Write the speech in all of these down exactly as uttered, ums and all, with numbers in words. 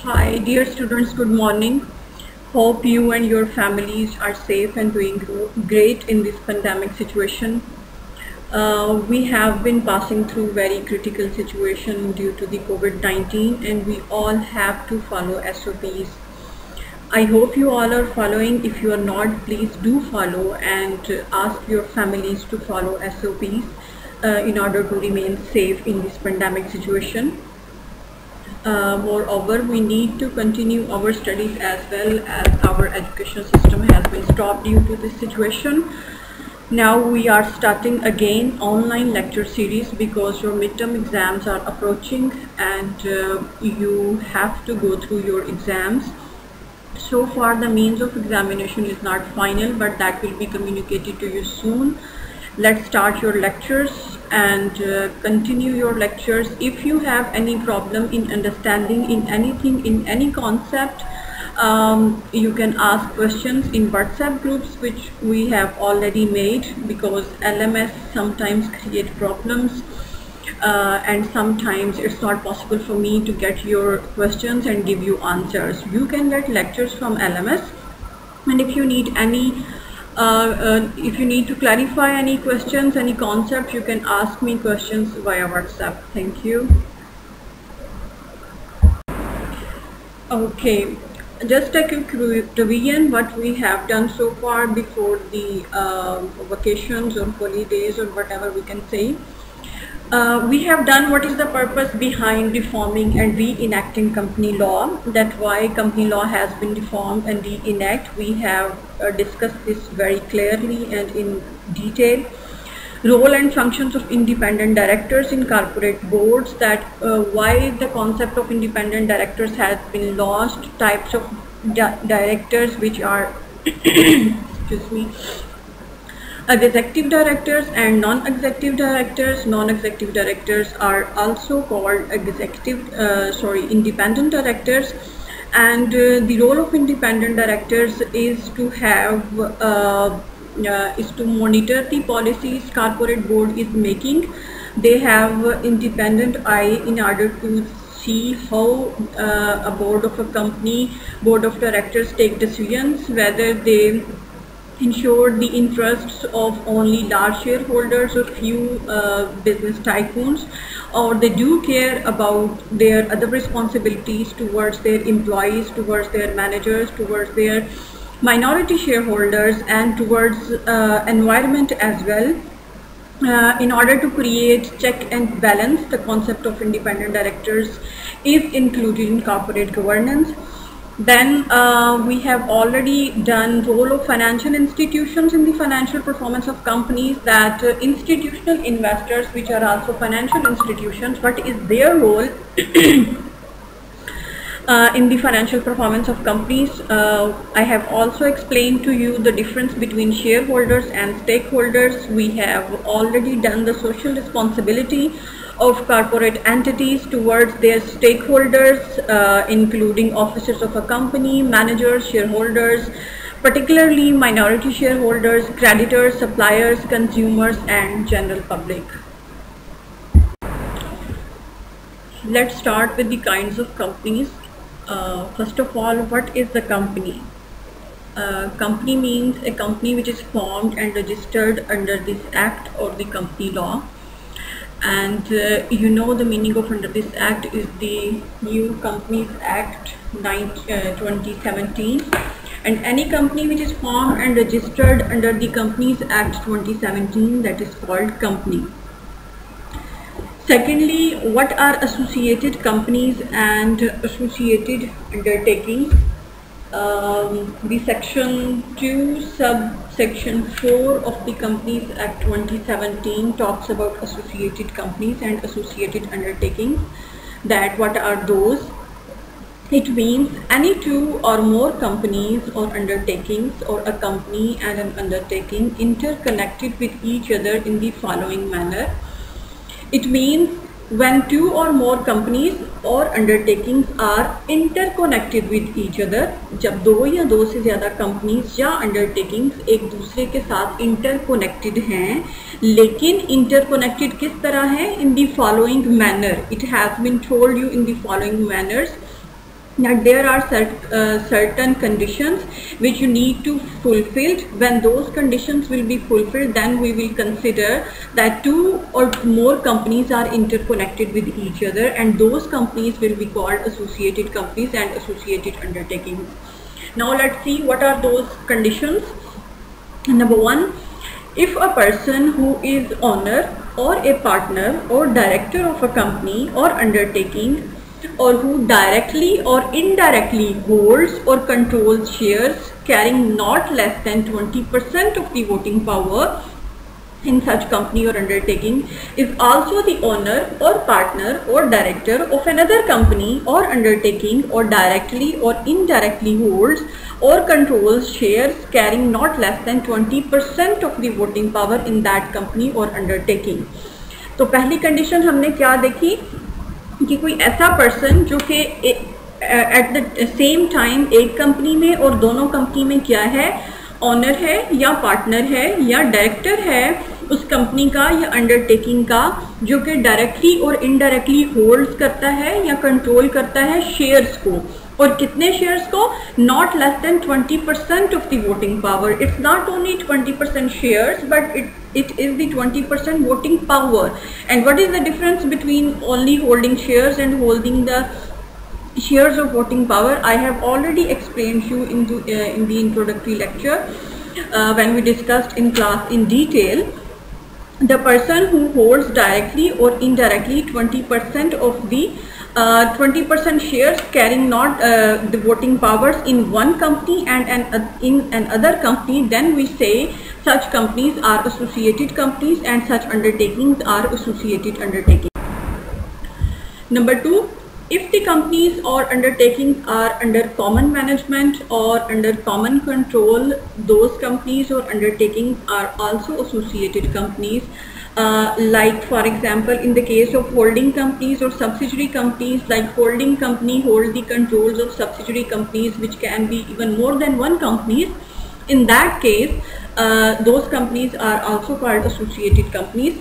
Hi, dear students, good morning. Hope you and your families are safe and doing great in this pandemic situation. Uh, we have been passing through very critical situation due to the COVID nineteen and we all have to follow S O Ps. I hope you all are following. If you are not, please do follow and ask your families to follow S O Ps uh, in order to remain safe in this pandemic situation. Uh, moreover, we need to continue our studies as well as our education system has been stopped due to this situation. Now we are starting again online lecture series because your midterm exams are approaching and uh, you have to go through your exams. So far the means of examination is not final, but that will be communicated to you soon. Let's start your lectures and uh, continue your lectures. If you have any problem in understanding in anything, in any concept, um, you can ask questions in WhatsApp groups which we have already made, because L M S sometimes create problems uh, and sometimes it's not possible for me to get your questions and give you answers. You can get lectures from L M S, and if you need any Uh, uh, if you need to clarify any questions, any concept, you can ask me questions via WhatsApp. Thank you. Okay, just a quick revision what we have done so far before the uh, vacations or holidays or whatever we can say. Uh, we have done what is the purpose behind reforming and reenacting company law. That's why company law has been reformed and reenact. We have uh, discussed this very clearly and in detail. Role and functions of independent directors in corporate boards, that uh, why the concept of independent directors has been lost, types of di directors which are excuse me executive directors and non-executive directors. Non-executive directors are also called executive uh, sorry independent directors, and uh, the role of independent directors is to have uh, uh, is to monitor the policies corporate board is making. They have independent eye in order to see how uh, a board of a company, board of directors take decisions, whether they ensure the interests of only large shareholders or few uh, business tycoons, or they do care about their other responsibilities towards their employees, towards their managers, towards their minority shareholders, and towards uh, environment as well. Uh, in order to create check and balance, the concept of independent directors is included in corporate governance. Then uh, we have already done role of financial institutions in the financial performance of companies, that uh, institutional investors, which are also financial institutions, what is their role uh, in the financial performance of companies. Uh, I have also explained to you the difference between shareholders and stakeholders. We have already done the social responsibility of corporate entities towards their stakeholders, uh, including officers of a company, managers, shareholders, particularly minority shareholders, creditors, suppliers, consumers, and general public. Let's start with the kinds of companies. Uh, first of all, what is the company? Uh, company means a company which is formed and registered under this act or the company law. And uh, you know the meaning of under this act is the new Companies Act twenty seventeen, and any company which is formed and registered under the Companies Act twenty seventeen, that is called company. Secondly, what are associated companies and associated undertakings? Um, the section two subsection four of the Companies Act twenty seventeen talks about associated companies and associated undertakings. That what are those? It means any two or more companies or undertakings, or a company and an undertaking interconnected with each other in the following manner. It means when two or more companies or undertakings are interconnected with each other, जब दो या दो से ज़्यादा companies या undertakings एक दूसरे के साथ interconnected हैं, लेकिन interconnected किस तरह है? In the following manner. It has been told you in the following manners. that there are cert, uh, certain conditions which you need to fulfill. When those conditions will be fulfilled, then we will consider that two or more companies are interconnected with each other, and those companies will be called associated companies and associated undertakings. Now let's see what are those conditions. Number one, if a person who is owner or a partner or director of a company or undertaking, or who directly or indirectly holds or controls shares carrying not less than twenty percent of the voting power in such company or undertaking, is also the owner or partner or director of another company or undertaking, or directly or indirectly holds or controls shares carrying not less than twenty percent of the voting power in that company or undertaking. तो पहली condition हमने क्या देखी कि कोई ऐसा person जो कि एट द सेम टाइम एक कंपनी में और दोनों कंपनी में क्या है, ऑनर है या पार्टनर है या डायरेक्टर है उस कंपनी का या अंडरटेकिंग का, जो कि डायरेक्टली और इनडायरेक्टली होल्ड करता है या कंट्रोल करता है शेयर्स को, और कितने शेयर्स को, not less than twenty percent of the voting power. It's not only twenty percent shares but it it is the twenty percent voting power. And what is the difference between only holding shares and holding the shares of voting power? I have already explained you in the, uh, in the introductory lecture uh, when we discussed in class in detail. The person who holds directly or indirectly twenty percent of the uh, twenty percent shares carrying not uh, the voting powers in one company and an, uh, in another company, then we say such companies are associated companies and such undertakings are associated undertakings. Number two, if the companies or undertakings are under common management or under common control, those companies or undertakings are also associated companies. Uh, like for example, in the case of holding companies or subsidiary companies, like holding company hold the controls of subsidiary companies which can be even more than one companies. In that case, uh, those companies are also called associated companies.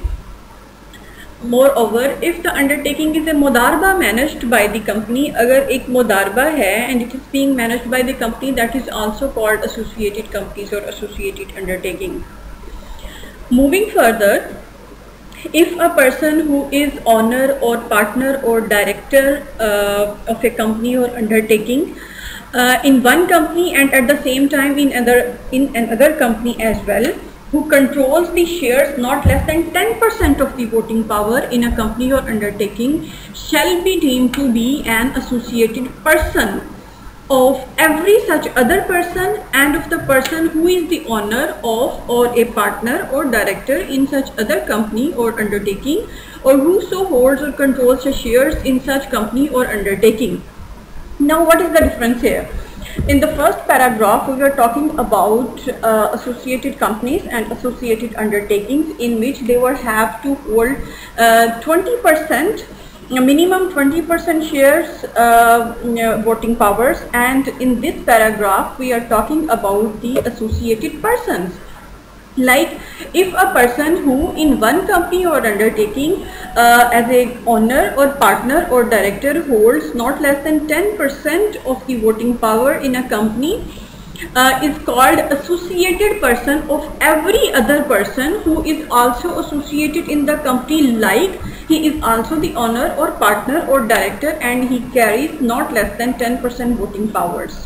Moreover, if the undertaking is a mudarba managed by the company, अगर एक मुदारबा है and it is being managed by the company, that is also called associated companies or associated undertaking. Moving further, if a person who is owner or partner or director uh, of a company or undertaking uh, in one company and at the same time in other in another company as well, who controls the shares not less than ten percent of the voting power in a company or undertaking, shall be deemed to be an associated person of every such other person and of the person who is the owner of or a partner or director in such other company or undertaking, or whoso holds or controls the shares in such company or undertaking. Now, what is the difference here? In the first paragraph, we were talking about uh, associated companies and associated undertakings in which they will have to hold uh, twenty percent, minimum twenty percent shares uh, voting powers, and in this paragraph we are talking about the associated persons. Like if a person who in one company or undertaking uh, as a owner or partner or director holds not less than ten percent of the voting power in a company uh, is called associated person of every other person who is also associated in the company, like he is also the owner or partner or director and he carries not less than ten percent voting powers.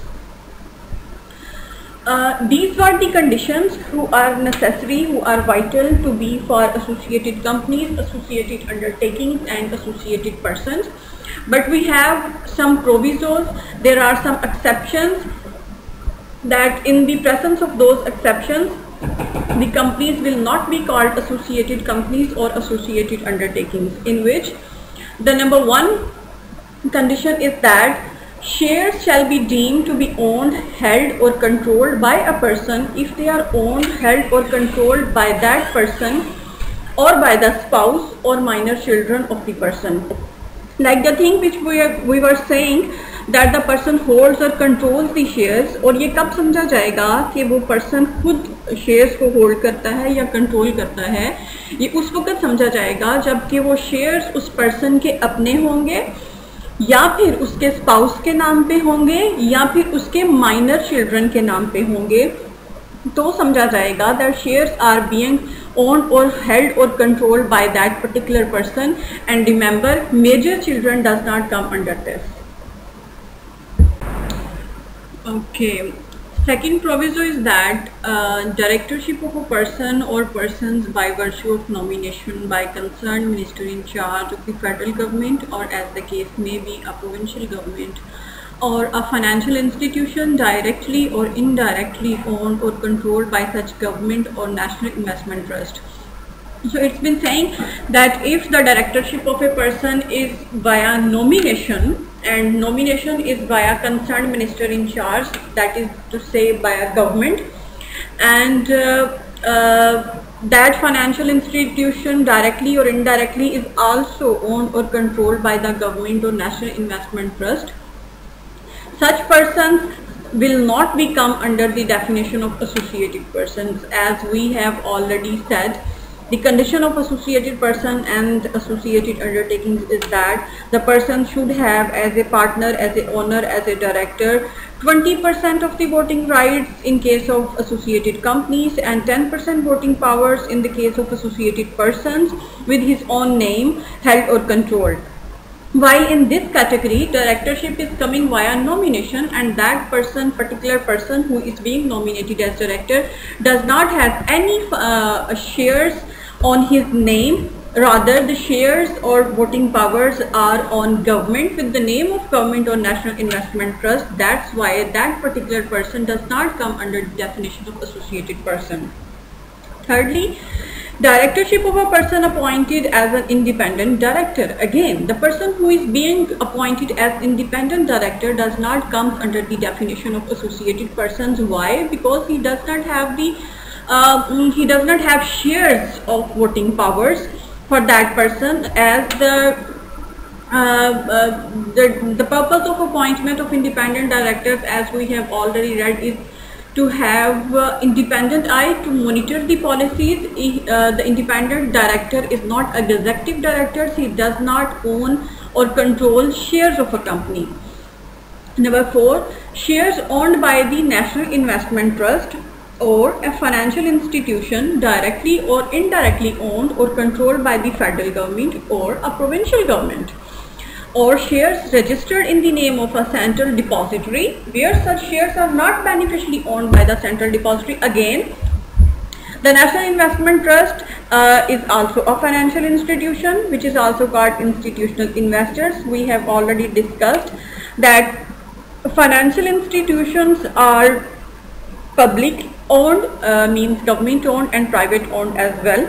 Uh, these were the conditions who are necessary, who are vital to be for associated companies, associated undertakings and associated persons. But we have some provisos, there are some exceptions, that in the presence of those exceptions, the companies will not be called associated companies or associated undertakings, in which the number one condition is that shares shall be deemed to be owned, held or controlled by a person if they are owned, held or controlled by that person or by the spouse or minor children of the person. Like the thing which we, are, we were saying, that the person holds or controls the shares, और ये कब समझा जाएगा कि वो person खुद shares को hold करता है या control करता है, ये उस वक्त समझा जाएगा जबकि वो shares उस person के अपने होंगे या फिर उसके स्पाउस के नाम पे होंगे या फिर उसके माइनर चिल्ड्रन के नाम पे होंगे, तो समझा जाएगा that shares are being owned or held or controlled by that particular person. And remember, major children does not come under this. Okay. Second proviso is that uh, directorship of a person or persons by virtue of nomination by concerned minister in charge of the federal government, or as the case may be a provincial government, or a financial institution directly or indirectly owned or controlled by such government or national investment trust. So it's been saying that if the directorship of a person is via nomination, and nomination is via concerned minister in charge, that is to say by a government, and uh, uh, that financial institution directly or indirectly is also owned or controlled by the government or national investment trust, such persons will not become under the definition of associated persons. As we have already said, the condition of associated person and associated undertakings is that the person should have as a partner, as a owner, as a director, twenty percent of the voting rights in case of associated companies and ten percent voting powers in the case of associated persons with his own name held or controlled. While in this category, directorship is coming via nomination, and that person, particular person who is being nominated as director, does not have any uh, shares on his name. Rather, the shares or voting powers are on government with the name of government or national investment trust. That's why that particular person does not come under the definition of associated person. Thirdly, directorship of a person appointed as an independent director. Again, the person who is being appointed as independent director does not come under the definition of associated persons. Why? Because he does not have the uh, he does not have shares of voting powers for that person, as the uh, uh, the, the purpose of appointment of independent directors, as we have already read, is to have uh, independent eye to monitor the policies. He, uh, the independent director is not a executive director. He does not own or control shares of a company. Number four, shares owned by the National Investment Trust or a financial institution directly or indirectly owned or controlled by the federal government or a provincial government, or shares registered in the name of a central depository where such shares are not beneficially owned by the central depository. Again, the National Investment Trust uh, is also a financial institution which is also called institutional investors. We have already discussed that financial institutions are public owned, uh, means government owned, and private owned as well.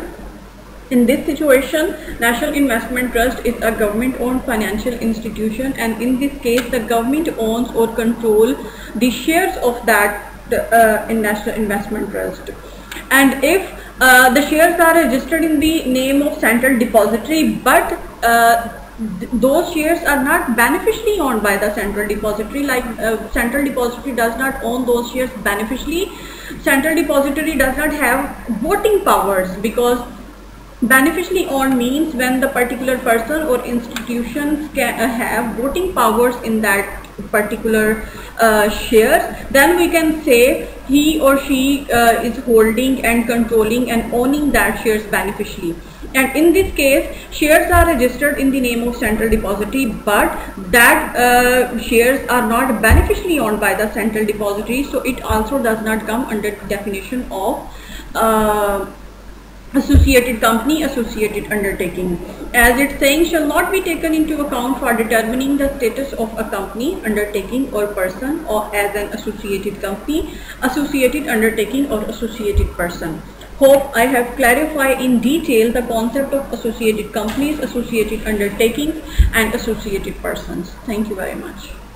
In this situation, National Investment Trust is a government-owned financial institution, and in this case, the government owns or control the shares of that uh, in National Investment Trust. And if uh, the shares are registered in the name of Central Depository, but uh, th those shares are not beneficially owned by the Central Depository, like uh, Central Depository does not own those shares beneficially. Central Depository does not have voting powers, because beneficially owned means when the particular person or institutions can uh, have voting powers in that particular uh, shares, then we can say he or she uh, is holding and controlling and owning that shares beneficially. And in this case, shares are registered in the name of Central Depository, but that uh, shares are not beneficially owned by the Central Depository, so it also does not come under the definition of uh, associated company, associated undertaking. As it's saying, shall not be taken into account for determining the status of a company, undertaking, or person, or as an associated company, associated undertaking, or associated person. Hope I have clarified in detail the concept of associated companies, associated undertakings, and associated persons. Thank you very much.